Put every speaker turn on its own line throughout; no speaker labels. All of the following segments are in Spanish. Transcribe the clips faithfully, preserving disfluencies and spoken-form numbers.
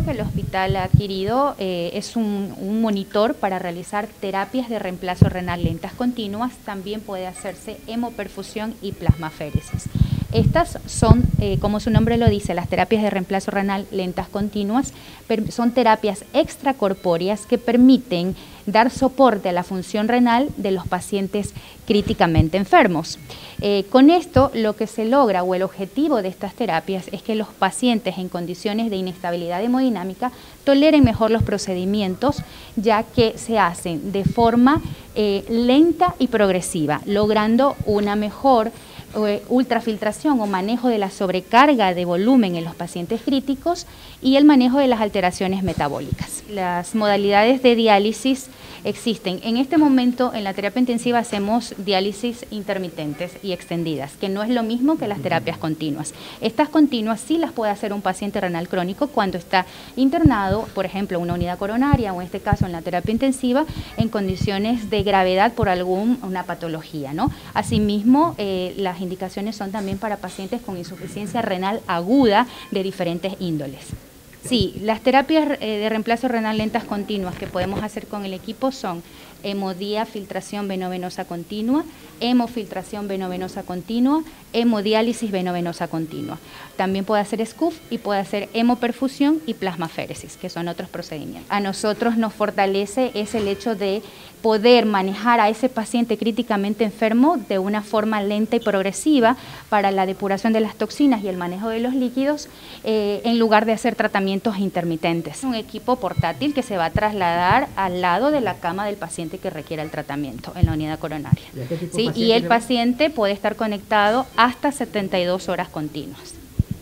que el hospital ha adquirido eh, es un, un monitor para realizar terapias de reemplazo renal lentas continuas. También puede hacerse hemoperfusión y plasmaféresis. Estas son, eh, como su nombre lo dice, las terapias de reemplazo renal lentas continuas. Son terapias extracorpóreas que permiten dar soporte a la función renal de los pacientes críticamente enfermos. Eh, con esto, lo que se logra o el objetivo de estas terapias es que los pacientes en condiciones de inestabilidad hemodinámica toleren mejor los procedimientos, ya que se hacen de forma eh, lenta y progresiva, logrando una mejor ultrafiltración o manejo de la sobrecarga de volumen en los pacientes críticos y el manejo de las alteraciones metabólicas. Las modalidades de diálisis existen. En este momento en la terapia intensiva hacemos diálisis intermitentes y extendidas, que no es lo mismo que las terapias continuas. Estas continuas sí las puede hacer un paciente renal crónico cuando está internado, por ejemplo, en una unidad coronaria o en este caso en la terapia intensiva, en condiciones de gravedad por alguna patología, ¿no? Asimismo, eh, las indicaciones son también para pacientes con insuficiencia renal aguda de diferentes índoles. Sí, las terapias de reemplazo renal lentas continuas que podemos hacer con el equipo son hemodiafiltración venovenosa continua, hemofiltración venovenosa continua, hemodiálisis venovenosa continua. También puede hacer S C U F y puede hacer hemoperfusión y plasmaféresis, que son otros procedimientos. A nosotros nos fortalece es el hecho de poder manejar a ese paciente críticamente enfermo de una forma lenta y progresiva para la depuración de las toxinas y el manejo de los líquidos, eh, en lugar de hacer tratamientos intermitentes. Es un equipo portátil que se va a trasladar al lado de la cama del paciente que requiera el tratamiento en la unidad coronaria. ¿Sí? Y el paciente puede estar conectado hasta setenta y dos horas continuas.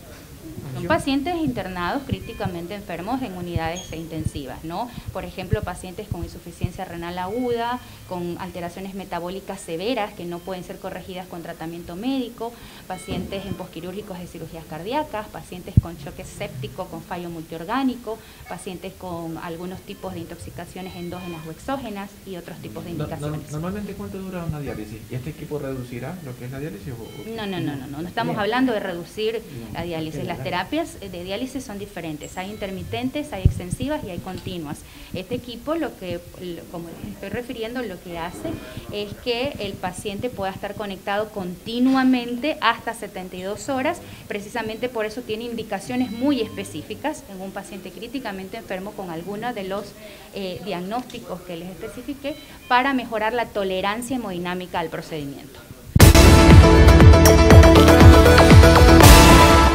Son pacientes internados críticamente enfermos en unidades intensivas, ¿no? Por ejemplo, pacientes con insuficiencia renal aguda, con alteraciones metabólicas severas que no pueden ser corregidas con tratamiento médico, pacientes en posquirúrgicos de cirugías cardíacas, pacientes con choque séptico con fallo multiorgánico, pacientes con algunos tipos de intoxicaciones endógenas o exógenas y otros tipos de indicaciones.
No, no, normalmente, ¿cuánto dura una diálisis? ¿Y este equipo reducirá lo que es la diálisis? O, o...
No, no, no, no, no, no estamos Bien. hablando de reducir Bien. la diálisis. Las terapias de diálisis son diferentes, hay intermitentes, hay extensivas y hay continuas. Este equipo, lo que, como les estoy refiriendo, lo que hace es que el paciente pueda estar conectado continuamente hasta setenta y dos horas, precisamente por eso tiene indicaciones muy específicas en un paciente críticamente enfermo con algunos de los eh, diagnósticos que les especifiqué para mejorar la tolerancia hemodinámica al procedimiento.